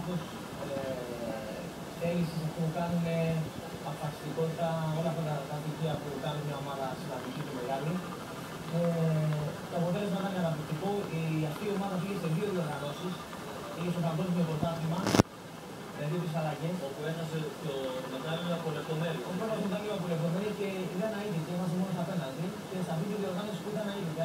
πάθος, θέληση που κάνουν, αποφασιστικότητα, όλα αυτά τα στοιχεία που κάνουν μια ομάδα σημαντική και μεγάλη. Το αποτέλεσμα ήταν καταπληκτικό. Αυτή η ομάδα πήγε σε 2 διοργανώσεις. Πήγε στο παγκόσμιο πρωτάθλημα με 2 τις αλλαγές. Όπου έχασε το μετάλλιο από Λεπτομέρη. Ο πρώτος μετάλλιο από Λεπτομέρη και ήταν αίτητη. Είμαστε μόνο απέναντι. Και στα 2 διοργανώσεις που ήταν αίτητη.